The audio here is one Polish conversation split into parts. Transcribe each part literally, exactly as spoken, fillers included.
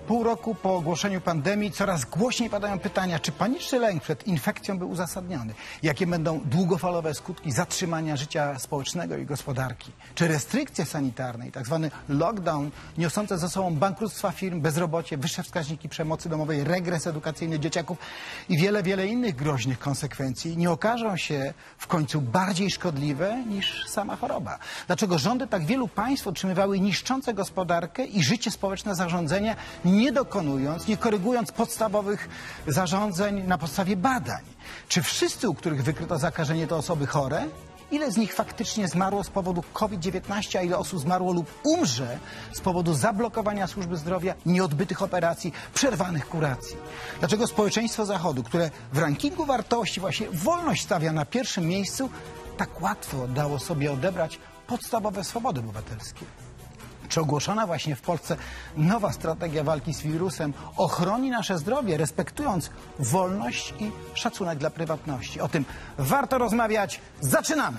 Pół roku po ogłoszeniu pandemii coraz głośniej padają pytania, czy paniczny lęk przed infekcją był uzasadniony? Jakie będą długofalowe skutki zatrzymania życia społecznego i gospodarki? Czy restrykcje sanitarne i tak zwany lockdown niosące ze sobą bankructwa firm, bezrobocie, wyższe wskaźniki przemocy domowej, regres edukacyjny dzieciaków i wiele, wiele innych groźnych konsekwencji nie okażą się w końcu bardziej szkodliwe niż sama choroba? Dlaczego rządy tak wielu państw otrzymywały niszczące gospodarkę i życie społeczne zarządzenia, nie dokonując, nie korygując podstawowych zarządzeń na podstawie badań? Czy wszyscy, u których wykryto zakażenie, to osoby chore? Ile z nich faktycznie zmarło z powodu COVID dziewiętnaście, a ile osób zmarło lub umrze z powodu zablokowania służby zdrowia, nieodbytych operacji, przerwanych kuracji? Dlaczego społeczeństwo Zachodu, które w rankingu wartości właśnie wolność stawia na pierwszym miejscu, tak łatwo dało sobie odebrać podstawowe swobody obywatelskie? Czy ogłoszona właśnie w Polsce nowa strategia walki z wirusem ochroni nasze zdrowie, respektując wolność i szacunek dla prywatności? O tym warto rozmawiać. Zaczynamy!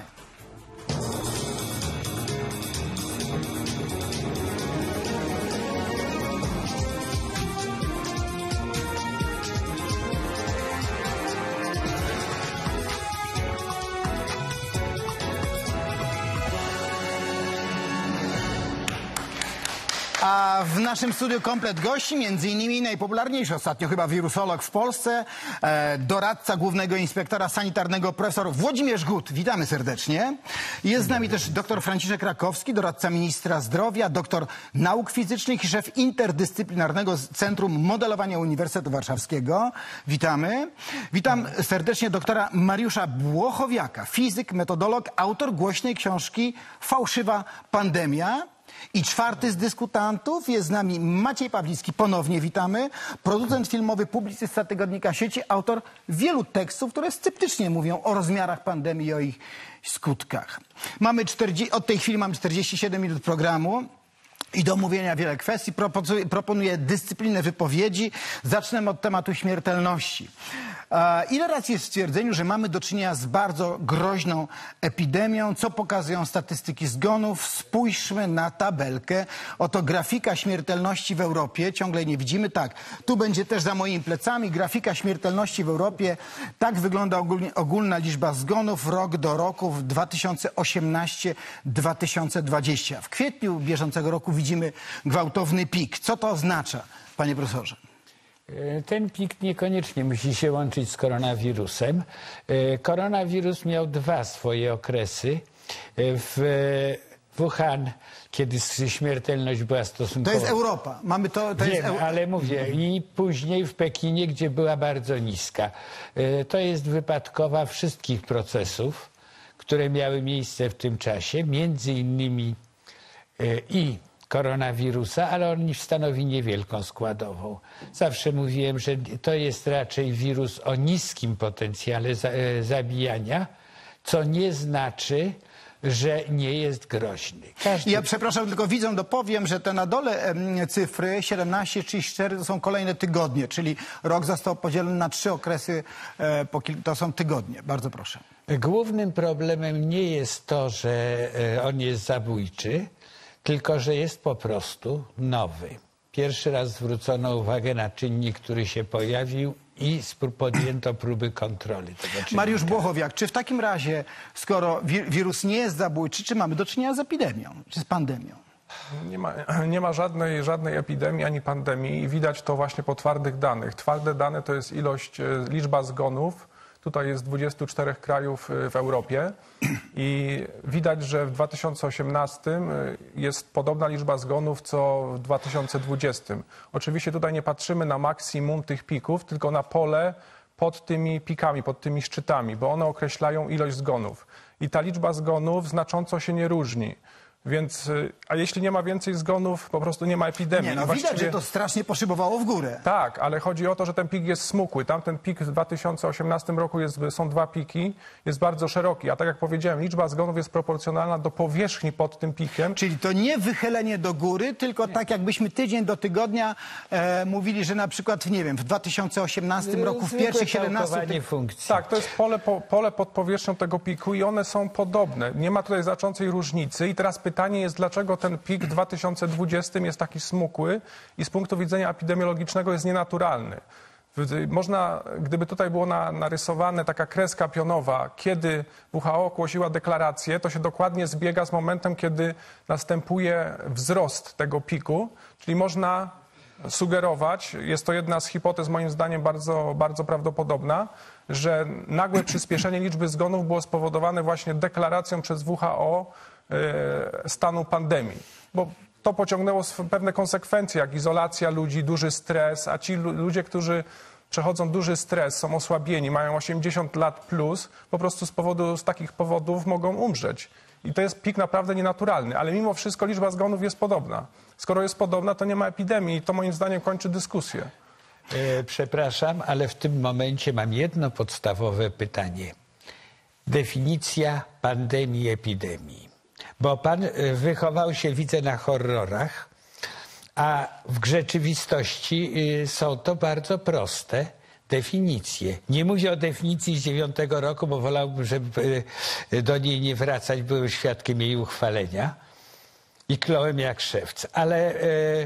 A w naszym studiu komplet gości, między innymi najpopularniejszy ostatnio chyba wirusolog w Polsce, e, doradca głównego inspektora sanitarnego profesor Włodzimierz Gut. Witamy serdecznie. Jest z nami też dr Franciszek Rakowski, doradca ministra zdrowia, doktor nauk fizycznych i szef interdyscyplinarnego Centrum Modelowania Uniwersytetu Warszawskiego. Witamy. Witam serdecznie doktora Mariusza Błochowiaka, fizyk, metodolog, autor głośnej książki Fałszywa pandemia. I czwarty z dyskutantów jest z nami Maciej Pawlicki, ponownie witamy, producent filmowy, publicysta tygodnika Sieci, autor wielu tekstów, które sceptycznie mówią o rozmiarach pandemii i o ich skutkach. Mamy czterdzieści, od tej chwili mamy czterdzieści siedem minut programu i do omówienia wiele kwestii. Proponuję dyscyplinę wypowiedzi. Zacznę od tematu śmiertelności. Ile racji jest w stwierdzeniu, że mamy do czynienia z bardzo groźną epidemią? Co pokazują statystyki zgonów? Spójrzmy na tabelkę. Oto grafika śmiertelności w Europie. Ciągle nie widzimy. Tak, tu będzie też za moimi plecami grafika śmiertelności w Europie. Tak wygląda ogólnie, ogólna liczba zgonów rok do roku w dwa tysiące osiemnastym do dwa tysiące dwudziestego. W kwietniu bieżącego roku widzimy gwałtowny pik. Co to oznacza, panie profesorze? Ten pik niekoniecznie musi się łączyć z koronawirusem. Koronawirus miał dwa swoje okresy. W Wuhan, kiedy śmiertelność była stosunkowo... To jest Europa. Mamy to, to Wiem, jest... ale mówię, i później w Pekinie, gdzie była bardzo niska. To jest wypadkowa wszystkich procesów, które miały miejsce w tym czasie, między innymi i koronawirusa, ale on stanowi niewielką składową. Zawsze mówiłem, że to jest raczej wirus o niskim potencjale za, e, zabijania, co nie znaczy, że nie jest groźny. Każdy... Ja przepraszam, tylko widzom dopowiem, że te na dole em, cyfry siedemnaście, trzydzieści cztery to są kolejne tygodnie, czyli rok został podzielony na trzy okresy, e, po kil... to są tygodnie. Bardzo proszę. Głównym problemem nie jest to, że e, on jest zabójczy, tylko że jest po prostu nowy. Pierwszy raz zwrócono uwagę na czynnik, który się pojawił i podjęto próby kontroli tego czynnika. Mariusz Błochowiak, czy w takim razie, skoro wi wirus nie jest zabójczy, czy mamy do czynienia z epidemią, czy z pandemią? Nie ma, nie ma żadnej, żadnej epidemii ani pandemii i widać to właśnie po twardych danych. Twarde dane to jest ilość, liczba zgonów. Tutaj jest dwadzieścia cztery krajów w Europie i widać, że w dwa tysiące osiemnastym jest podobna liczba zgonów co w dwa tysiące dwudziestym. Oczywiście tutaj nie patrzymy na maksimum tych pików, tylko na pole pod tymi pikami, pod tymi szczytami, bo one określają ilość zgonów. I ta liczba zgonów znacząco się nie różni. Więc, a jeśli nie ma więcej zgonów, po prostu nie ma epidemii. Nie, no właściwie... widać, że to strasznie poszybowało w górę. Tak, ale chodzi o to, że ten pik jest smukły. Tamten pik w dwa tysiące osiemnastym roku jest, są dwa piki, jest bardzo szeroki. A tak jak powiedziałem, liczba zgonów jest proporcjonalna do powierzchni pod tym pikiem. Czyli to nie wychylenie do góry, tylko nie. Tak jakbyśmy tydzień do tygodnia e, mówili, że na przykład, nie wiem, w dwa tysiące osiemnastym roku, w pierwszych siedemnastu... Ty... funkcji. Tak, to jest pole, po, pole pod powierzchnią tego piku i one są podobne. Nie ma tutaj znaczącej różnicy. I teraz pytanie, pytanie jest, dlaczego ten pik w dwa tysiące dwudziestym jest taki smukły i z punktu widzenia epidemiologicznego jest nienaturalny. Można, gdyby tutaj było na, narysowane taka kreska pionowa, kiedy W H O ogłosiła deklarację, to się dokładnie zbiega z momentem, kiedy następuje wzrost tego piku, czyli można sugerować, jest to jedna z hipotez moim zdaniem bardzo, bardzo prawdopodobna, że nagłe przyspieszenie liczby zgonów było spowodowane właśnie deklaracją przez W H O e, stanu pandemii. Bo to pociągnęło pewne konsekwencje, jak izolacja ludzi, duży stres, a ci ludzie, którzy przechodzą duży stres, są osłabieni, mają osiemdziesiąt lat plus, po prostu z powodu, z takich powodów mogą umrzeć. I to jest pik naprawdę nienaturalny, ale mimo wszystko liczba zgonów jest podobna. Skoro jest podobna, to nie ma epidemii i to moim zdaniem kończy dyskusję. E, przepraszam, ale w tym momencie mam jedno podstawowe pytanie. Definicja pandemii, epidemii. Bo pan wychował się, widzę, na horrorach, a w rzeczywistości są to bardzo proste definicje. Nie mówię o definicji z dziewiątego roku, bo wolałbym, żeby do niej nie wracać. Byłem świadkiem jej uchwalenia i kląłem jak szewc. Ale e,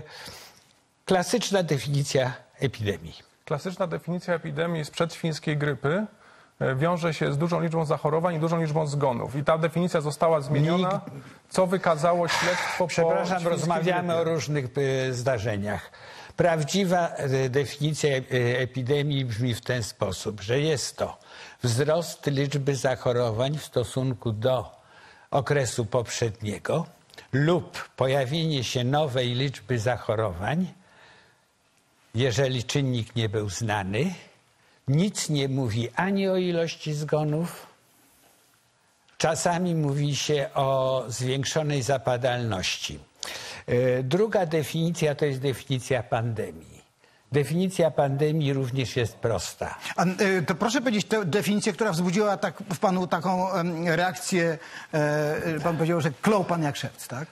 klasyczna definicja epidemii. Klasyczna definicja epidemii sprzed świńskiej grypy wiąże się z dużą liczbą zachorowań i dużą liczbą zgonów. I ta definicja została zmieniona, co wykazało śledztwo po Przepraszam, rozmawiamy grypie. o różnych y, zdarzeniach. Prawdziwa y, definicja y, epidemii brzmi w ten sposób, że jest to wzrost liczby zachorowań w stosunku do okresu poprzedniego lub pojawienie się nowej liczby zachorowań, jeżeli czynnik nie był znany. Nic nie mówi ani o ilości zgonów, czasami mówi się o zwiększonej zapadalności. Druga definicja to jest definicja pandemii. Definicja pandemii również jest prosta. A, to proszę powiedzieć tę definicję, która wzbudziła tak w panu taką um, reakcję, e, pan powiedział, że klął pan jak szewc, tak?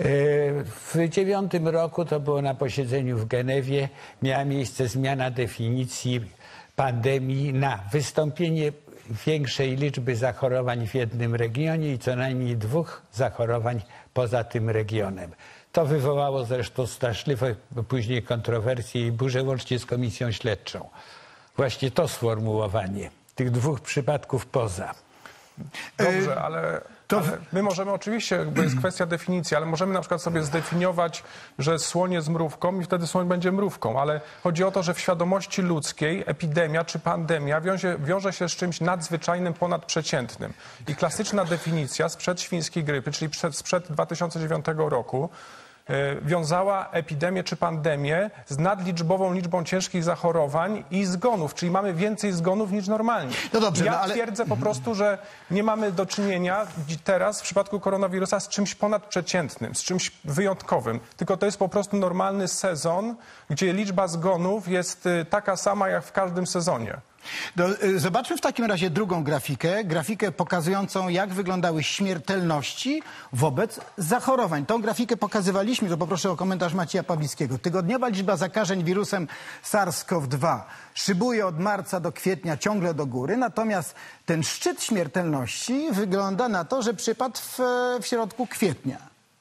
W dziewiątym roku, to było na posiedzeniu w Genewie, miała miejsce zmiana definicji pandemii na wystąpienie większej liczby zachorowań w jednym regionie i co najmniej dwóch zachorowań poza tym regionem. To wywołało zresztą straszliwe później kontrowersje i burzę łącznie z komisją śledczą. Właśnie to sformułowanie tych dwóch przypadków poza. Dobrze, ale, To... ale my możemy oczywiście, bo jest kwestia definicji, ale możemy na przykład sobie zdefiniować, że słoń jest mrówką i wtedy słoń będzie mrówką, ale chodzi o to, że w świadomości ludzkiej epidemia czy pandemia wiąże, wiąże się z czymś nadzwyczajnym, ponadprzeciętnym. I klasyczna definicja sprzed świńskiej grypy, czyli przed, sprzed dwa tysiące dziewiątego roku, wiązała epidemię czy pandemię z nadliczbową liczbą ciężkich zachorowań i zgonów, czyli mamy więcej zgonów niż normalnie. No dobrze, ja no ale... twierdzę po prostu, że nie mamy do czynienia teraz w przypadku koronawirusa z czymś ponadprzeciętnym, z czymś wyjątkowym, tylko to jest po prostu normalny sezon, gdzie liczba zgonów jest taka sama jak w każdym sezonie. Do, zobaczmy w takim razie drugą grafikę, grafikę pokazującą, jak wyglądały śmiertelności wobec zachorowań. Tą grafikę pokazywaliśmy, to poproszę o komentarz Macieja Pawlickiego. Tygodniowa liczba zakażeń wirusem SARS-CoV dwa szybuje od marca do kwietnia ciągle do góry, natomiast ten szczyt śmiertelności wygląda na to, że przypadł w, w środku kwietnia.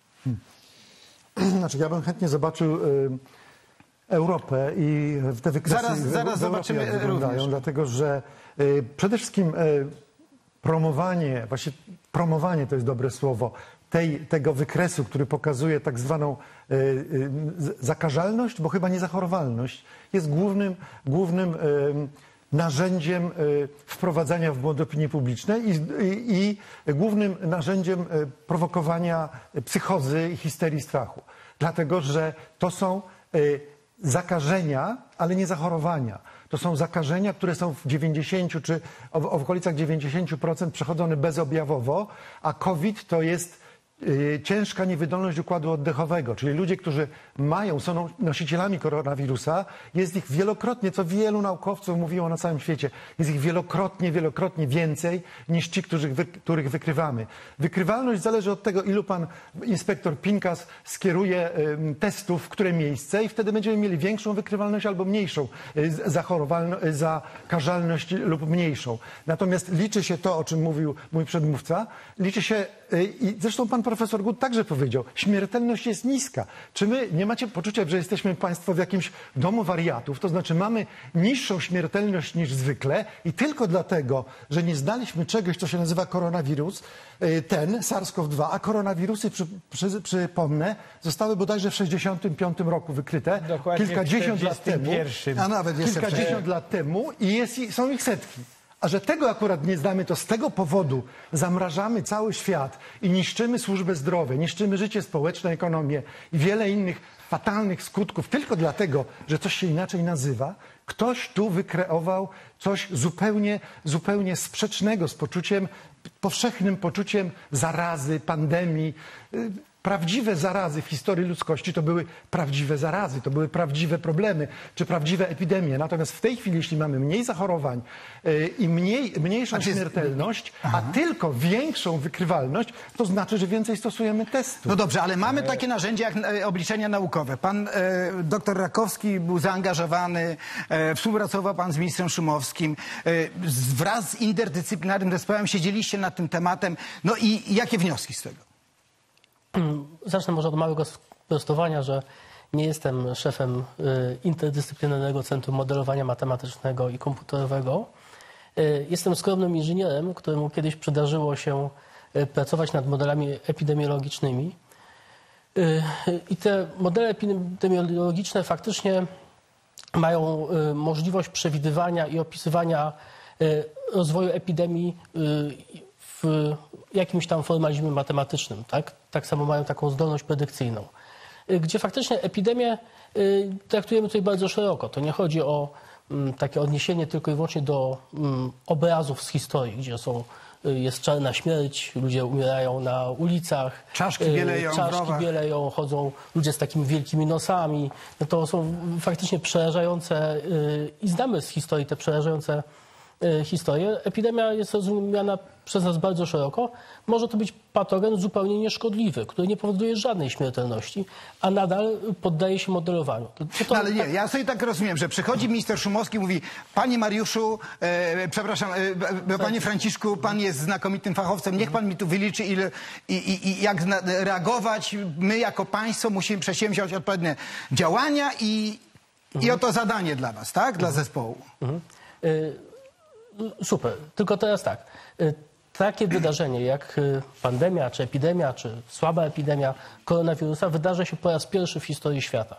Hmm. Znaczy, ja bym chętnie zobaczył... Y Europę i te wykresy zaraz, zaraz zobaczymy jak wyglądają, również. dlatego że y, przede wszystkim y, promowanie, właśnie promowanie to jest dobre słowo, tej, tego wykresu, który pokazuje tak zwaną y, y, zakażalność, bo chyba nie zachorowalność, jest głównym, głównym y, narzędziem y, wprowadzania w błąd opinii publicznej i, i, i głównym narzędziem y, prowokowania psychozy i histerii strachu. Dlatego, że to są y, zakażenia, ale nie zachorowania. To są zakażenia, które są w dziewięćdziesięciu czy w, w okolicach dziewięćdziesięciu procent przechodzone bezobjawowo, a COVID to jest y, ciężka niewydolność układu oddechowego, czyli ludzie, którzy mają, są nosicielami koronawirusa, jest ich wielokrotnie, co wielu naukowców mówiło na całym świecie, jest ich wielokrotnie, wielokrotnie więcej niż ci, których, wy, których wykrywamy. Wykrywalność zależy od tego, ilu pan inspektor Pinkas skieruje y, testów w które miejsce i wtedy będziemy mieli większą wykrywalność albo mniejszą y, zachorowalność, zakażalność lub mniejszą. Natomiast liczy się to, o czym mówił mój przedmówca, liczy się I zresztą pan profesor Gut także powiedział, śmiertelność jest niska. Czy my nie macie poczucia, że jesteśmy państwo w jakimś domu wariatów? To znaczy mamy niższą śmiertelność niż zwykle i tylko dlatego, że nie znaliśmy czegoś, co się nazywa koronawirus, ten SARS-CoV dwa, a koronawirusy, przy, przy, przypomnę, zostały bodajże w sześćdziesiątym piątym roku wykryte. Dokładnie kilkadziesiąt lat temu. A nawet jeszcze Kilkadziesiąt lat temu i jest, są ich setki. A że tego akurat nie znamy, to z tego powodu zamrażamy cały świat i niszczymy służbę zdrowia, niszczymy życie społeczne, ekonomię i wiele innych fatalnych skutków tylko dlatego, że coś się inaczej nazywa. Ktoś tu wykreował coś zupełnie, zupełnie sprzecznego z poczuciem, powszechnym poczuciem zarazy, pandemii. Prawdziwe zarazy w historii ludzkości to były prawdziwe zarazy, to były prawdziwe problemy, czy prawdziwe epidemie. Natomiast w tej chwili, jeśli mamy mniej zachorowań yy, i mniej, mniejszą Znaczy- śmiertelność, Aha. a tylko większą wykrywalność, to znaczy, że więcej stosujemy testów. No dobrze, ale mamy takie narzędzia jak e, obliczenia naukowe. Pan e, doktor Rakowski był zaangażowany, e, współpracował pan z ministrem Szumowskim. E, z- wraz z interdyscyplinarnym zespołem siedzieliście nad tym tematem. No i jakie wnioski z tego? Zacznę może od małego sprostowania, że nie jestem szefem y, interdyscyplinarnego Centrum Modelowania Matematycznego i Komputerowego. Y, Jestem skromnym inżynierem, któremu kiedyś przydarzyło się y, pracować nad modelami epidemiologicznymi. Y, I te modele epidemiologiczne faktycznie mają y, możliwość przewidywania i opisywania y, rozwoju epidemii y, w jakimś tam formalizmie matematycznym, tak? Tak samo mają taką zdolność predykcyjną. Y, Gdzie faktycznie epidemię y, traktujemy tutaj bardzo szeroko. To nie chodzi o mm, takie odniesienie tylko i wyłącznie do mm, obrazów z historii, gdzie są, y, jest czarna śmierć, ludzie umierają na ulicach. Czaszki y, bieleją w Czaszki rowach. bieleją, chodzą ludzie z takimi wielkimi nosami. No to są faktycznie przerażające y, i znamy z historii te przerażające y, historie. Epidemia jest rozumiana przez nas bardzo szeroko. Może to być patogen zupełnie nieszkodliwy, który nie powoduje żadnej śmiertelności, a nadal poddaje się modelowaniu. To, to, to, No ale nie, ja sobie tak rozumiem, że przychodzi minister Szumowski i mówi: panie Mariuszu, e, przepraszam, e, panie Franciszku, pan jest znakomitym fachowcem, niech pan mi tu wyliczy ile, i, i, i jak zna, reagować. My jako państwo musimy przedsięwziąć odpowiednie działania i, i oto zadanie dla was, tak? Dla zespołu. Mhm. Y, Super, tylko teraz tak. Y, Takie wydarzenie jak y, pandemia, czy epidemia, czy słaba epidemia koronawirusa wydarza się po raz pierwszy w historii świata.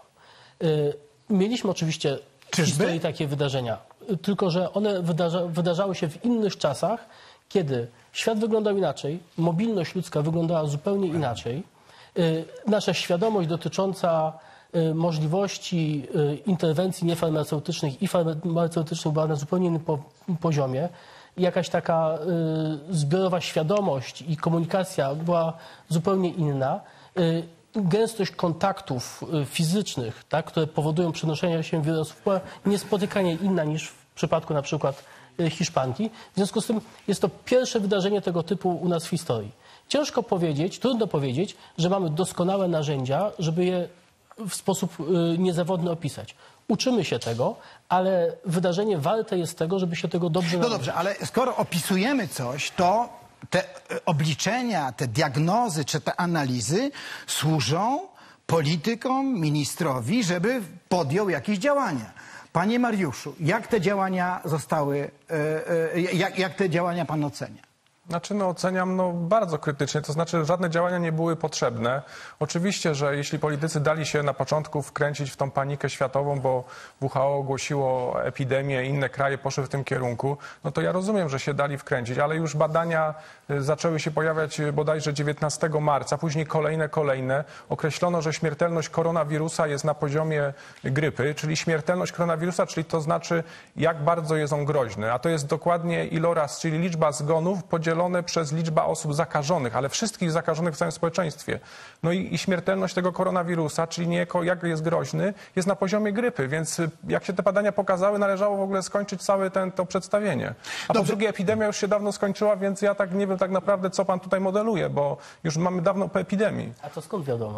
Y, Mieliśmy oczywiście w Czyżby? historii takie wydarzenia, y, tylko że one wydarza, wydarzały się w innych czasach, kiedy świat wyglądał inaczej, mobilność ludzka wyglądała zupełnie inaczej, y, nasza świadomość dotycząca y, możliwości y, interwencji niefarmaceutycznych i farmaceutycznych była na zupełnie innym po, poziomie. Jakaś taka y, zbiorowa świadomość i komunikacja była zupełnie inna. Y, gęstość kontaktów y, fizycznych, tak, które powodują przenoszenie się wirusów, była niespotykanie inna niż w przypadku na przykład y, Hiszpanki. W związku z tym jest to pierwsze wydarzenie tego typu u nas w historii. Ciężko powiedzieć, trudno powiedzieć, że mamy doskonałe narzędzia, żeby je w sposób y, niezawodny opisać. Uczymy się tego, ale wydarzenie warte jest tego, żeby się tego dobrze No nauczyć. dobrze, ale skoro opisujemy coś, to te e, obliczenia, te diagnozy czy te analizy służą politykom, ministrowi, żeby podjął jakieś działania. Panie Mariuszu, jak te działania zostały, e, e, jak, jak te działania pan ocenia? Znaczy, no oceniam no, bardzo krytycznie, to znaczy żadne działania nie były potrzebne. Oczywiście, że jeśli politycy dali się na początku wkręcić w tą panikę światową, bo W H O ogłosiło epidemię, inne kraje poszły w tym kierunku, no to ja rozumiem, że się dali wkręcić, ale już badania y, zaczęły się pojawiać y, bodajże dziewiętnastego marca, później kolejne, kolejne. Określono, że śmiertelność koronawirusa jest na poziomie grypy, czyli śmiertelność koronawirusa, czyli to znaczy jak bardzo jest on groźny, a to jest dokładnie iloraz, czyli liczba zgonów podzielona przez liczbę osób zakażonych, ale wszystkich zakażonych w całym społeczeństwie. No i, i śmiertelność tego koronawirusa, czyli niejako jak jest groźny, jest na poziomie grypy, więc jak się te badania pokazały, należało w ogóle skończyć całe ten, to przedstawienie. A po drugie, epidemia już się dawno skończyła, więc ja tak nie wiem tak naprawdę, co pan tutaj modeluje, bo już mamy dawno po epidemii. A to skąd wiadomo?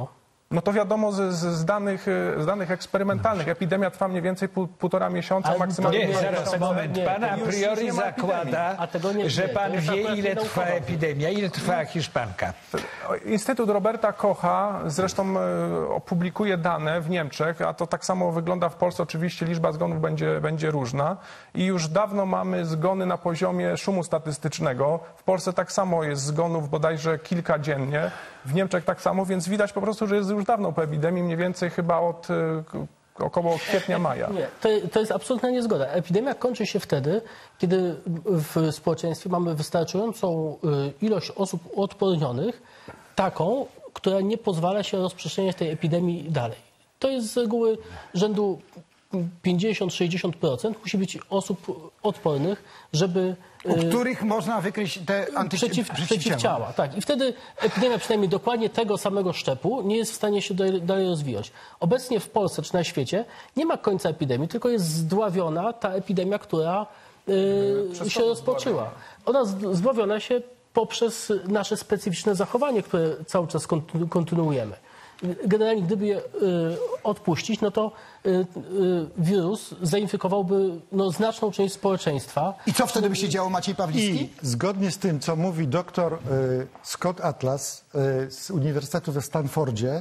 No to wiadomo z, z, z, danych, z danych eksperymentalnych. Epidemia trwa mniej więcej pół, półtora miesiąca, Ale maksymalnie... Nie, nie, zaraz, tego- moment. nie, Pan a już- już priori nie ma zakłada, A tego nie- że nie, to pan jest wie, akurat ile naukowa. trwa epidemia, ile trwa Hiszpanka. Instytut Roberta Kocha zresztą e, opublikuje dane w Niemczech, a to tak samo wygląda w Polsce. Oczywiście liczba zgonów będzie, będzie różna i już dawno mamy zgony na poziomie szumu statystycznego. W Polsce tak samo jest zgonów bodajże kilka dziennie, w Niemczech tak samo, więc widać po prostu, że jest już dawno po epidemii, mniej więcej chyba od e, k- około kwietnia, maja. Nie, to, to jest absolutna niezgoda. Epidemia kończy się wtedy, kiedy w społeczeństwie mamy wystarczającą y, ilość osób odpornionych, taką, która nie pozwala się rozprzestrzeniać tej epidemii dalej. To jest z reguły rzędu pięćdziesiąt do sześćdziesięciu procent musi być osób odpornych, żeby U których można wykryć te anty... przeciw, przeciwciała. Tak. I wtedy epidemia przynajmniej dokładnie tego samego szczepu nie jest w stanie się dalej, dalej rozwijać. Obecnie w Polsce czy na świecie nie ma końca epidemii, tylko jest zdławiona ta epidemia, która y, się rozpoczęła. Ona z- zdławiona się poprzez nasze specyficzne zachowanie, które cały czas kontynu- kontynuujemy. Generalnie gdyby je y, odpuścić, no to y, y, wirus zainfekowałby no, znaczną część społeczeństwa. I co wtedy by się działo, Maciej Pawlicki? I zgodnie z tym, co mówi doktor y, Scott Atlas y, z Uniwersytetu we Stanfordzie,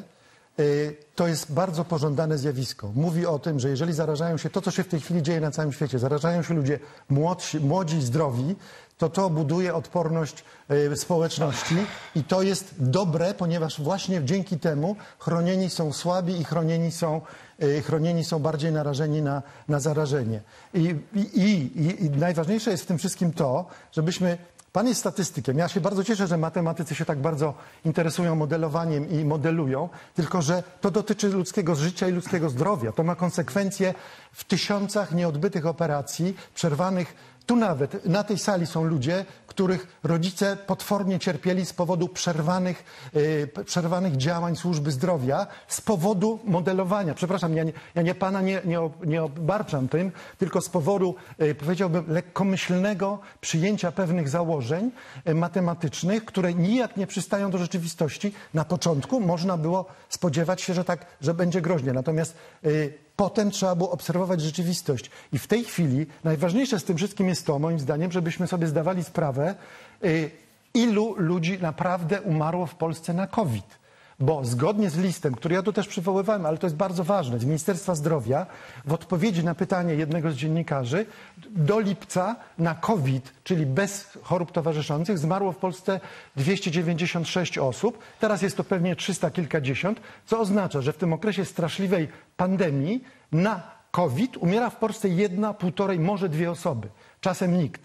y, to jest bardzo pożądane zjawisko. Mówi o tym, że jeżeli zarażają się, to co się w tej chwili dzieje na całym świecie, zarażają się ludzie młodsi, młodzi, zdrowi, to to buduje odporność y, społeczności i to jest dobre, ponieważ właśnie dzięki temu chronieni są słabi i chronieni są, y, chronieni są bardziej narażeni na, na zarażenie. I, i, i, I najważniejsze jest w tym wszystkim to, żebyśmy... Pan jest statystykiem. Ja się bardzo cieszę, że matematycy się tak bardzo interesują modelowaniem i modelują, tylko że to dotyczy ludzkiego życia i ludzkiego zdrowia. To ma konsekwencje w tysiącach nieodbytych operacji, przerwanych. Tu nawet na tej sali są ludzie, których rodzice potwornie cierpieli z powodu przerwanych, yy, przerwanych działań służby zdrowia, z powodu modelowania. Przepraszam, ja nie, ja nie pana nie, nie, nie obarczam tym, tylko z powodu, yy, powiedziałbym, lekkomyślnego przyjęcia pewnych założeń yy, matematycznych, które nijak nie przystają do rzeczywistości. Na początku można było spodziewać się, że tak, że będzie groźnie. Natomiast yy, potem trzeba było obserwować rzeczywistość. I w tej chwili najważniejsze z tym wszystkim jest to, moim zdaniem, żebyśmy sobie zdawali sprawę, y, ilu ludzi naprawdę umarło w Polsce na COVID. Bo zgodnie z listem, który ja tu też przywoływałem, ale to jest bardzo ważne, z Ministerstwa Zdrowia, w odpowiedzi na pytanie jednego z dziennikarzy, do lipca na COVID, czyli bez chorób towarzyszących, zmarło w Polsce dwieście dziewięćdziesiąt sześć osób. Teraz jest to pewnie trzysta kilkadziesiąt, co oznacza, że w tym okresie straszliwej pandemii na COVID umiera w Polsce jedna, półtorej, może dwie osoby. Czasem nikt.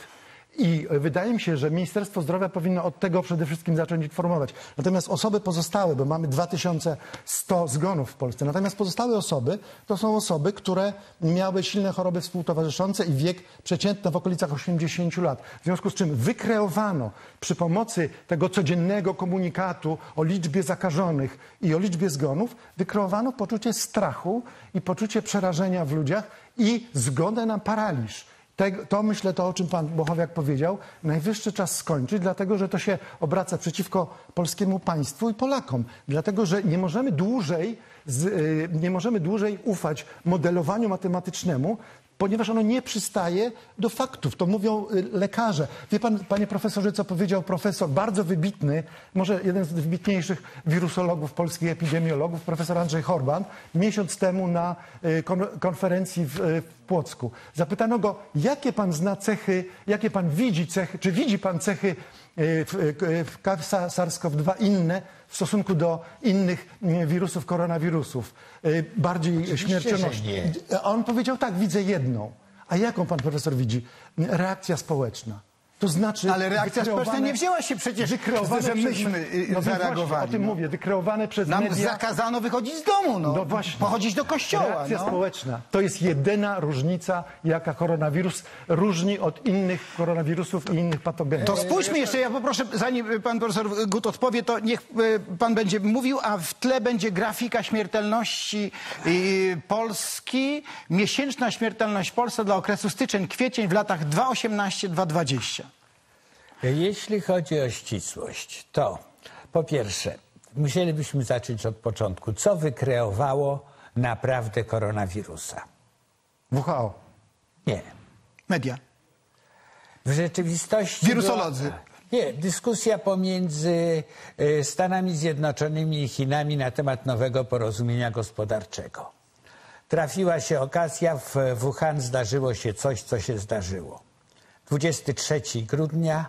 I wydaje mi się, że Ministerstwo Zdrowia powinno od tego przede wszystkim zacząć informować. Natomiast osoby pozostałe, bo mamy dwa tysiące sto zgonów w Polsce, natomiast pozostałe osoby to są osoby, które miały silne choroby współtowarzyszące i wiek przeciętny w okolicach osiemdziesięciu lat. W związku z czym wykreowano przy pomocy tego codziennego komunikatu o liczbie zakażonych i o liczbie zgonów, wykreowano poczucie strachu i poczucie przerażenia w ludziach i zgodę na paraliż. To myślę, to o czym pan Bochowiak powiedział, najwyższy czas skończyć, dlatego że to się obraca przeciwko polskiemu państwu i Polakom. Dlatego, że nie możemy dłużej, z, nie możemy dłużej ufać modelowaniu matematycznemu, ponieważ ono nie przystaje do faktów. To mówią lekarze. Wie pan, panie profesorze, co powiedział profesor, bardzo wybitny, może jeden z wybitniejszych wirusologów polskich, epidemiologów, profesor Andrzej Horban, miesiąc temu na konferencji w, w Płocku. Zapytano go, jakie pan zna cechy, jakie pan widzi cechy, czy widzi pan cechy w, w SARS-CoV dwa inne w stosunku do innych wirusów, koronawirusów, bardziej śmiercionośnych. A on powiedział tak, widzę jedną. A jaką pan profesor widzi? Reakcja społeczna. To znaczy... Ale reakcja społeczna nie wzięła się przecież, że myśmy no zareagowali. O tym no. mówię, wykreowane przez Nam media... zakazano wychodzić z domu, no. No właśnie. Pochodzić do kościoła. Reakcja no. społeczna. To jest jedyna różnica, jaka koronawirus różni od innych koronawirusów i innych patogenów. To spójrzmy jeszcze, ja poproszę, zanim pan profesor Gut odpowie, to niech pan będzie mówił, a w tle będzie grafika śmiertelności Polski. Miesięczna śmiertelność w Polsce dla okresu styczeń-kwiecień w latach dwa tysiące osiemnasty do dwa tysiące dwudziestego. Jeśli chodzi o ścisłość, to po pierwsze, musielibyśmy zacząć od początku. Co wykreowało naprawdę koronawirusa? W H O. Nie. Media. W rzeczywistości... Wirusolodzy. Była, nie, dyskusja pomiędzy y, Stanami Zjednoczonymi i Chinami na temat nowego porozumienia gospodarczego. Trafiła się okazja, w Wuhan zdarzyło się coś, co się zdarzyło. dwudziestego trzeciego grudnia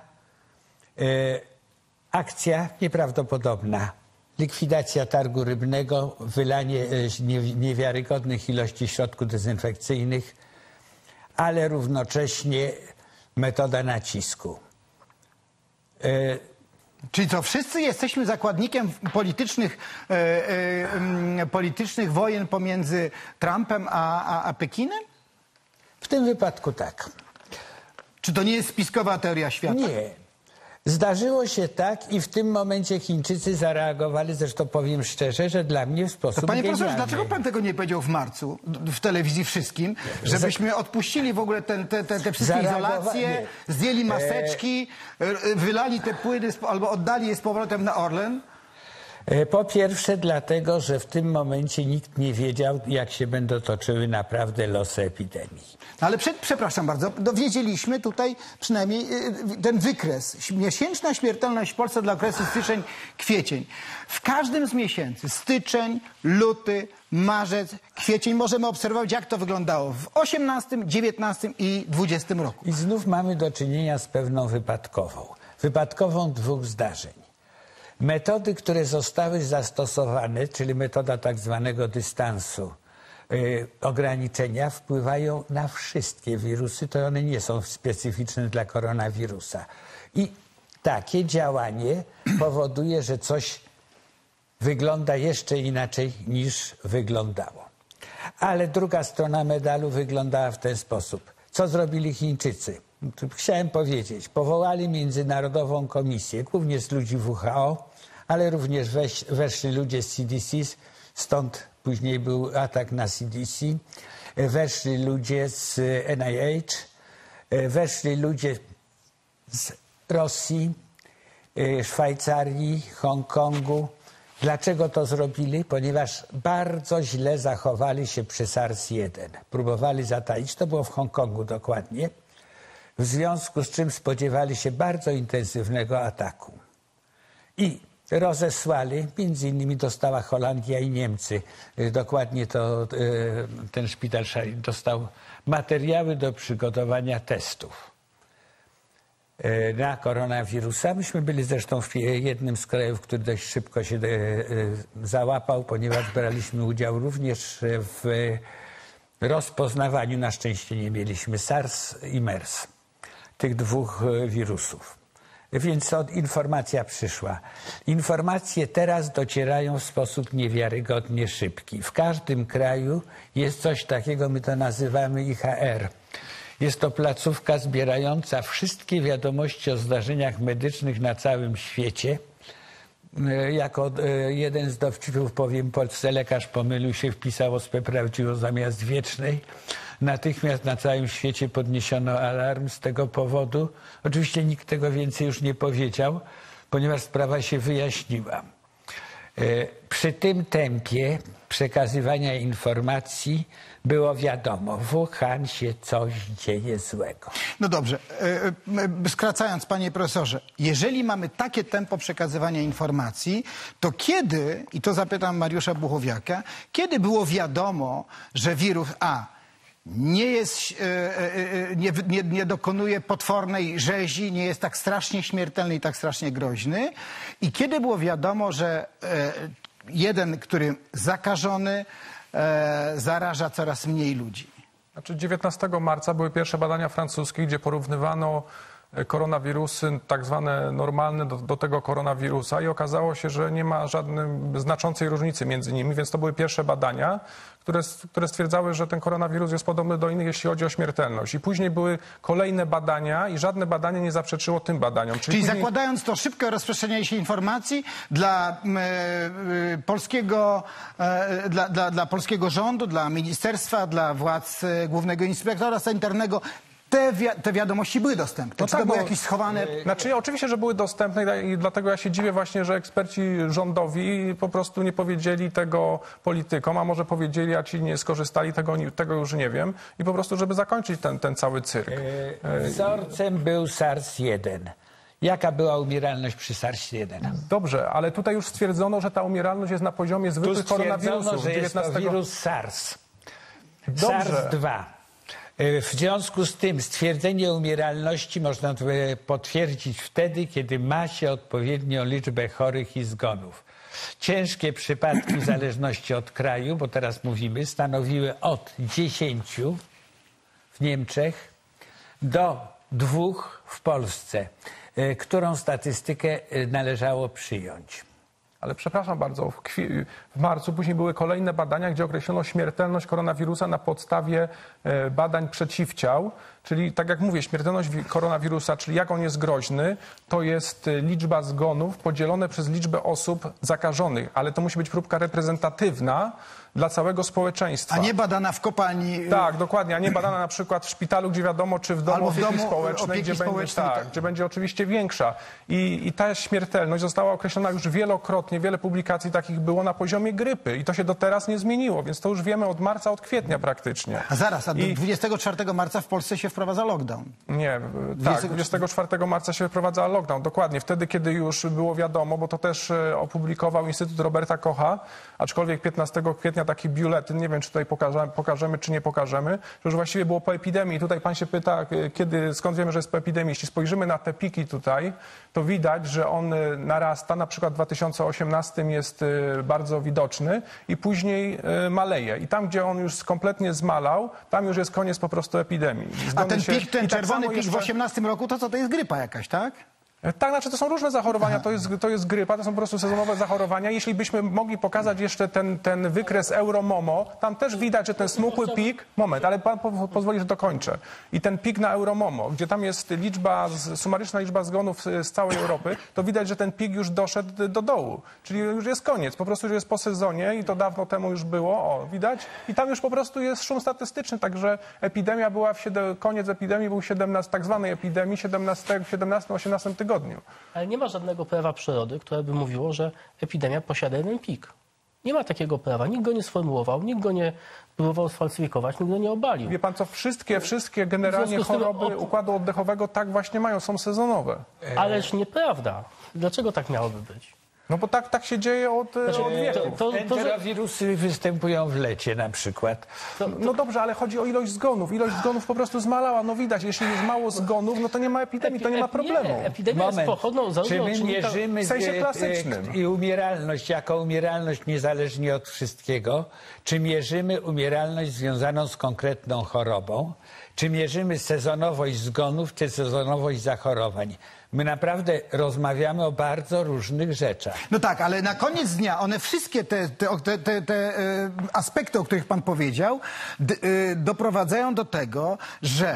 y, akcja nieprawdopodobna. Likwidacja targu rybnego, wylanie y, nie, niewiarygodnych ilości środków dezynfekcyjnych, ale równocześnie metoda nacisku. Y, Czyli co, wszyscy jesteśmy zakładnikiem politycznych, e, e, politycznych wojen pomiędzy Trumpem a, a, a Pekinem? w tym wypadku tak. Czy to nie jest spiskowa teoria świata? Nie. Zdarzyło się tak i w tym momencie Chińczycy zareagowali, zresztą powiem szczerze, że dla mnie w sposób To panie profesorze, genialny. dlaczego pan tego nie powiedział w marcu w telewizji wszystkim, żebyśmy odpuścili w ogóle te, te, te, te wszystkie Zareagowa- izolacje, nie. zdjęli maseczki, e... wylali te płyny z, albo oddali je z powrotem na Orlen? Po pierwsze dlatego, że w tym momencie nikt nie wiedział, jak się będą toczyły naprawdę losy epidemii. No ale przed, przepraszam bardzo, dowiedzieliśmy tutaj przynajmniej y, ten wykres. Miesięczna śmiertelność w Polsce dla okresu styczeń-kwiecień. W każdym z miesięcy, styczeń, luty, marzec, kwiecień, możemy obserwować, jak to wyglądało w osiemnastym, dziewiętnastym i dwudziestym roku. I znów mamy do czynienia z pewną wypadkową. Wypadkową dwóch zdarzeń. Metody, które zostały zastosowane, czyli metoda tak zwanego dystansu, yy, ograniczenia, wpływają na wszystkie wirusy, to one nie są specyficzne dla koronawirusa. I takie działanie powoduje, że coś wygląda jeszcze inaczej niż wyglądało. Ale druga strona medalu wyglądała w ten sposób. Co zrobili Chińczycy? Chciałem powiedzieć, powołali międzynarodową komisję, głównie z ludzi W H O, ale również weś, weszli ludzie z C D C, stąd później był atak na C D C, weszli ludzie z N I H, weszli ludzie z Rosji, Szwajcarii, Hongkongu. Dlaczego to zrobili? Ponieważ bardzo źle zachowali się przy SARS jeden. Próbowali zataić, to było w Hongkongu dokładnie, w związku z czym spodziewali się bardzo intensywnego ataku. I rozesłali, między innymi dostała Holandia i Niemcy, dokładnie to ten szpital dostał materiały do przygotowania testów na koronawirusa. Myśmy byli zresztą w jednym z krajów, który dość szybko się załapał, ponieważ braliśmy udział również w rozpoznawaniu, na szczęście nie mieliśmy SARS i MERS, tych dwóch wirusów. Więc od informacja przyszła. Informacje teraz docierają w sposób niewiarygodnie szybki. W każdym kraju jest coś takiego, my to nazywamy I H R. Jest to placówka zbierająca wszystkie wiadomości o zdarzeniach medycznych na całym świecie. Jako jeden z dowcipów powiem, polsce lekarz pomylił się, wpisał ospę prawdziwą zamiast wiecznej. Natychmiast na całym świecie podniesiono alarm z tego powodu. Oczywiście nikt tego więcej już nie powiedział, ponieważ sprawa się wyjaśniła. Przy tym tempie przekazywania informacji było wiadomo, w Wuhan się coś dzieje złego. No dobrze, skracając, panie profesorze, jeżeli mamy takie tempo przekazywania informacji, to kiedy, i to zapytam Mariusza Buchowiaka, kiedy było wiadomo, że wirus A nie jest, nie, nie, nie dokonuje potwornej rzezi, nie jest tak strasznie śmiertelny i tak strasznie groźny, i kiedy było wiadomo, że jeden, który zakażony, zaraża coraz mniej ludzi? Znaczy dziewiętnastego marca były pierwsze badania francuskie, gdzie porównywano koronawirusy tak zwane normalne do, do tego koronawirusa i okazało się, że nie ma żadnej znaczącej różnicy między nimi, więc to były pierwsze badania, które, które stwierdzały, że ten koronawirus jest podobny do innych, jeśli chodzi o śmiertelność. I później były kolejne badania i żadne badanie nie zaprzeczyło tym badaniom. Czyli, Czyli później... zakładając to szybkie rozprzestrzenianie się informacji dla e, polskiego, e, dla, dla, dla polskiego rządu, dla ministerstwa, dla władz e, Głównego Inspektora Sanitarnego, te, wi te wiadomości były dostępne? No Czy tak, to były bo- jakieś schowane... Znaczy oczywiście, że były dostępne i dlatego ja się dziwię właśnie, że eksperci rządowi po prostu nie powiedzieli tego politykom, a może powiedzieli, a ci nie skorzystali, tego, tego już nie wiem. I po prostu, żeby zakończyć ten, ten cały cyrk. Wzorcem był SARS jeden. Jaka była umieralność przy SARS jeden? Dobrze, ale tutaj już stwierdzono, że ta umieralność jest na poziomie Tu zwykłych stwierdzono, koronawirusów. że jest to dziewiętnastego wirus SARS. Dobrze. SARS dwa. W związku z tym stwierdzenie umieralności można potwierdzić wtedy, kiedy ma się odpowiednią liczbę chorych i zgonów. Ciężkie przypadki w zależności od kraju, bo teraz mówimy, stanowiły od dziesięciu w Niemczech do dwóch w Polsce. Którą statystykę należało przyjąć? Ale przepraszam bardzo, w, kwi- w marcu później były kolejne badania, gdzie określono śmiertelność koronawirusa na podstawie e, badań przeciwciał, czyli tak jak mówię, śmiertelność wi- koronawirusa, czyli jak on jest groźny, to jest e, liczba zgonów podzielone przez liczbę osób zakażonych, ale to musi być próbka reprezentatywna dla całego społeczeństwa. A nie badana w kopalni... Tak, dokładnie, a nie badana na przykład w szpitalu, gdzie wiadomo, czy w domu Albo w opieki domu społecznej, opieki gdzie, społecznej, będzie, tak, tak. gdzie będzie oczywiście większa. I, I ta śmiertelność została określona już wielokrotnie, wiele publikacji takich było na poziomie grypy i to się do teraz nie zmieniło, więc to już wiemy od marca, od kwietnia praktycznie. A zaraz, a do I- dwudziestego czwartego marca w Polsce się wprowadza lockdown. Nie, tak, dwudziestego czwartego marca się wprowadza lockdown, dokładnie. Wtedy, kiedy już było wiadomo, bo to też e, opublikował Instytut Roberta Kocha, aczkolwiek piętnastego kwietnia taki biuletyn, nie wiem, czy tutaj pokażemy, pokażemy czy nie pokażemy, że już właściwie było po epidemii. Tutaj pan się pyta, e, kiedy, skąd wiemy, że jest po epidemii. Jeśli spojrzymy na te piki tutaj, to widać, że on e, narasta, na przykład w dwa tysiące osiemnastym jest e, bardzo widoczny i później e, maleje. I tam, gdzie on już kompletnie zmalał, tam już jest koniec po prostu epidemii. A Zgony ten się- pik, ten i tak czerwony samo pik w jeszcze- osiemnastym roku, to co, to jest grypa jakaś, tak? Tak, znaczy to są różne zachorowania, to jest, to jest grypa, to są po prostu sezonowe zachorowania. Jeśli byśmy mogli pokazać jeszcze ten, ten wykres Euromomo, tam też widać, że ten smukły pik, moment, ale pan po, pozwoli, że dokończę. I ten pik na Euromomo, gdzie tam jest liczba, z- sumaryczna liczba zgonów z, z całej Europy, to widać, że ten pik już doszedł do dołu. Czyli już jest koniec, po prostu już jest po sezonie i to dawno temu już było, o, widać? I tam już po prostu jest szum statystyczny, także epidemia była, w siedem, koniec epidemii był siedemnastego, tak zwanej epidemii siedemnastego, siedemnastego osiemnastego tygodniu. Ale nie ma żadnego prawa przyrody, które by mówiło, że epidemia posiada jeden pik. Nie ma takiego prawa. Nikt go nie sformułował, nikt go nie próbował sfalsyfikować, nikt go nie obalił. Wie pan co, wszystkie, wszystkie generalnie W związku z tym choroby od- układu oddechowego tak właśnie mają, są sezonowe. Ależ nieprawda. Dlaczego tak miałoby być? No bo tak, tak się dzieje od, od Znaczy, wieków. to, to, to, że, Enterowirusy występują w lecie na przykład. No dobrze, ale chodzi o ilość zgonów. Ilość zgonów po prostu zmalała. No widać, jeśli jest mało zgonów, no to nie ma epidemii, to nie ma problemu. Nie, epidemia jest pochodną zarówno Czy od my czynnika... mierzymy w sensie e, e, klasycznym. i umieralność jako umieralność niezależnie od wszystkiego? Czy mierzymy umieralność związaną z konkretną chorobą? Czy mierzymy sezonowość zgonów, czy sezonowość zachorowań? My naprawdę rozmawiamy o bardzo różnych rzeczach. No tak, ale na koniec dnia one wszystkie te, te, te, te, te e, aspekty, o których pan powiedział, d, e, doprowadzają do tego, że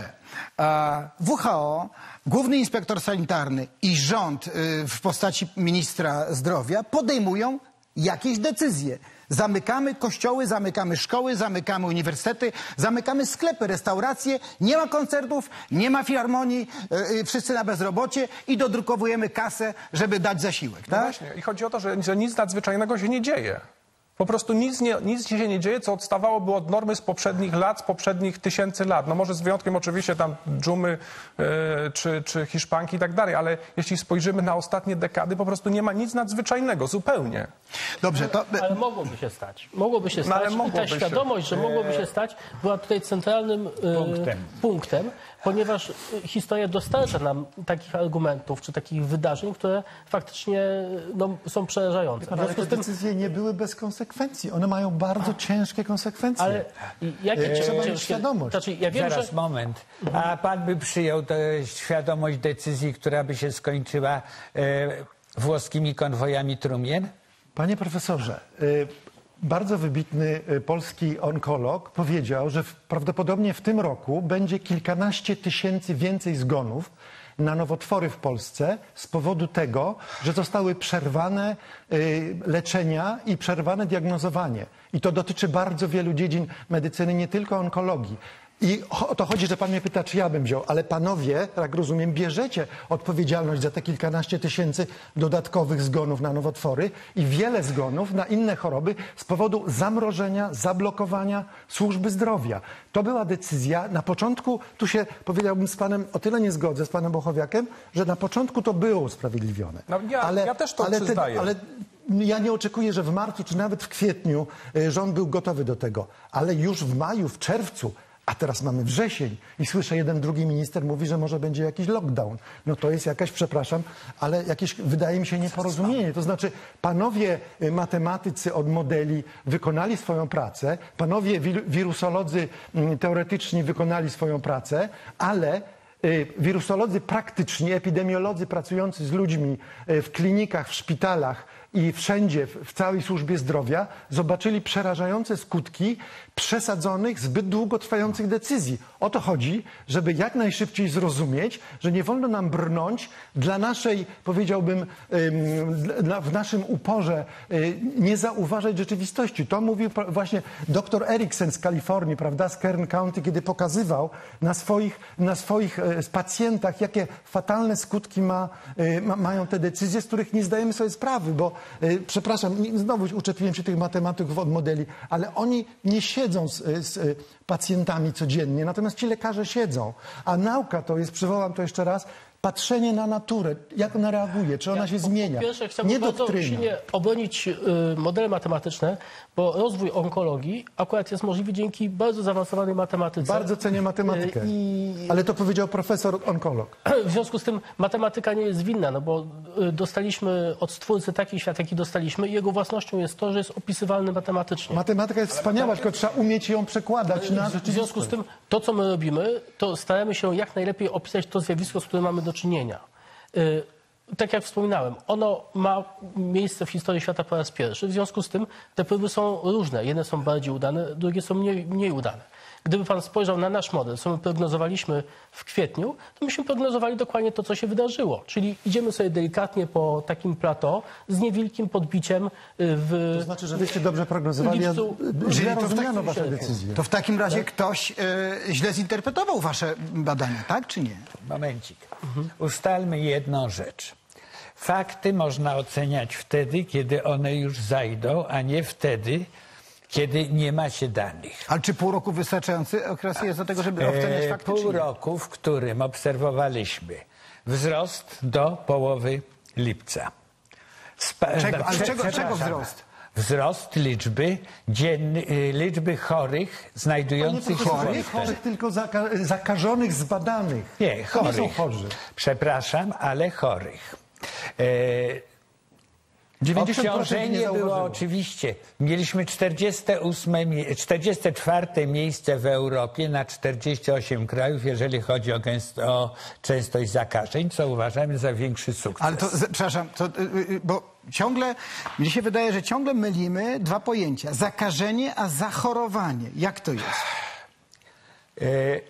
e, W H O, Główny Inspektor Sanitarny i rząd e, w postaci ministra zdrowia podejmują jakieś decyzje. Zamykamy kościoły, zamykamy szkoły, zamykamy uniwersytety, zamykamy sklepy, restauracje, nie ma koncertów, nie ma filharmonii, yy, wszyscy na bezrobocie i dodrukowujemy kasę, żeby dać zasiłek, No tak? właśnie. I chodzi o to, że, że nic nadzwyczajnego się nie dzieje. Po prostu nic, nie, nic się nie dzieje, co odstawałoby od normy z poprzednich lat, z poprzednich tysięcy lat. No może z wyjątkiem oczywiście tam dżumy e, czy, czy Hiszpanki i tak dalej, ale jeśli spojrzymy na ostatnie dekady, po prostu nie ma nic nadzwyczajnego, zupełnie. Dobrze, to... Ale mogłoby się stać. Mogłoby się No, stać ale i mogłoby ta się. świadomość, że mogłoby się stać, była tutaj centralnym e, Punktem. punktem, ponieważ e, historia dostarcza nam takich argumentów czy takich wydarzeń, które faktycznie no, są przerażające. W Ale związku te z tym, decyzje nie były bez konsekwencji. One mają bardzo ciężkie konsekwencje. ale jakie E, trzeba mieć ciężkie- świadomość. Znaczy, ja wiem, Zaraz, że moment. A pan by przyjął tę świadomość decyzji, która by się skończyła e, włoskimi konwojami trumien? Panie profesorze, y, bardzo wybitny y, polski onkolog powiedział, że w, prawdopodobnie w tym roku będzie kilkanaście tysięcy więcej zgonów na nowotwory w Polsce z powodu tego, że zostały przerwane y, leczenia i przerwane diagnozowanie. I to dotyczy bardzo wielu dziedzin medycyny, nie tylko onkologii. I o to chodzi, że pan mnie pyta, czy ja bym wziął, ale panowie, jak rozumiem, bierzecie odpowiedzialność za te kilkanaście tysięcy dodatkowych zgonów na nowotwory i wiele zgonów na inne choroby z powodu zamrożenia, zablokowania służby zdrowia. To była decyzja, na początku, tu się powiedziałbym z panem, o tyle nie zgodzę z panem Bochowiakiem, że na początku to było usprawiedliwione. No ja- ja też to ale przyznaję. ale ja nie oczekuję, że w marcu czy nawet w kwietniu y, rząd był gotowy do tego, ale już w maju, w czerwcu, a teraz mamy wrzesień i słyszę, jeden, drugi minister mówi, że może będzie jakiś lockdown. No to jest jakaś, przepraszam, ale jakieś, wydaje mi się, nieporozumienie. To znaczy, panowie y, matematycy od modeli wykonali swoją pracę, panowie wir, wirusolodzy y, teoretyczni wykonali swoją pracę, ale y, wirusolodzy praktyczni, epidemiolodzy pracujący z ludźmi y, w klinikach, w szpitalach i wszędzie, w całej służbie zdrowia zobaczyli przerażające skutki przesadzonych, zbyt długo trwających decyzji. O to chodzi, żeby jak najszybciej zrozumieć, że nie wolno nam brnąć dla naszej, powiedziałbym, dla, w naszym uporze nie zauważać rzeczywistości. To mówił właśnie dr Eriksen z Kalifornii, prawda, z Kern County, kiedy pokazywał na swoich, na swoich pacjentach, jakie fatalne skutki ma, ma, mają te decyzje, z których nie zdajemy sobie sprawy, bo przepraszam, znowu uczepiłem się tych matematyków od modeli, ale oni nie siedzą z, z pacjentami codziennie, natomiast ci lekarze siedzą. A nauka to jest, przywołam to jeszcze raz, patrzenie na naturę, jak ona reaguje, czy ona Ja się po, zmienia. Po pierwsze chciałbym nie bardzo doktryna. silnie obronić y, modele matematyczne, bo rozwój onkologii akurat jest możliwy dzięki bardzo zaawansowanej matematyce. Bardzo cenię matematykę, I- ale to powiedział profesor onkolog. W związku z tym matematyka nie jest winna, no bo y, dostaliśmy od Stwórcy taki świat, jaki dostaliśmy i jego własnością jest to, że jest opisywalny matematycznie. Matematyka jest wspaniała, tylko trzeba umieć ją przekładać na W rzeczywistość. związku z tym to, co my robimy, to staramy się jak najlepiej opisać to zjawisko, z którym mamy do czynienia. Y, Tak jak wspominałem, ono ma miejsce w historii świata po raz pierwszy. W związku z tym te próby są różne. Jedne są bardziej udane, drugie są mniej, mniej udane. Gdyby pan spojrzał na nasz model, co my prognozowaliśmy w kwietniu, to myśmy prognozowali dokładnie to, co się wydarzyło. Czyli idziemy sobie delikatnie po takim plateau z niewielkim podbiciem w... To znaczy, że wyście dobrze prognozowali, a lipcu, źle to w rozumiano takim wasze sierpniu. decyzje. To w takim razie ktoś y, źle zinterpretował wasze badania, tak czy nie? Momencik. Ustalmy jedną rzecz. Fakty można oceniać wtedy, kiedy one już zajdą, a nie wtedy, kiedy nie ma się danych. Ale czy pół roku wystarczający okres jest do tego, żeby oceniać E, fakty, czy pół nie? roku, w którym obserwowaliśmy wzrost do połowy lipca. Spa- Czego- ale prze- czego- czego przepraszam. wzrost? Wzrost liczby, dzienny, y, liczby chorych Nie znajdujących się w chorych, Polsce. chorych, tylko zaka zakażonych, zbadanych. Nie, To nie chorych. są chorzy. Przepraszam, ale chorych. E, dziewięćdziesiąt procent nie Obciążenie było zauważyło. oczywiście. Mieliśmy czterdzieste ósme, mie- czterdzieste czwarte miejsce w Europie na czterdzieści osiem krajów, jeżeli chodzi o, gęsto, o częstość zakażeń, co uważamy za większy sukces. Ale to, z- przepraszam, to, y, y, bo ciągle, mi się wydaje, że ciągle mylimy dwa pojęcia. Zakażenie, a zachorowanie. Jak to jest? E,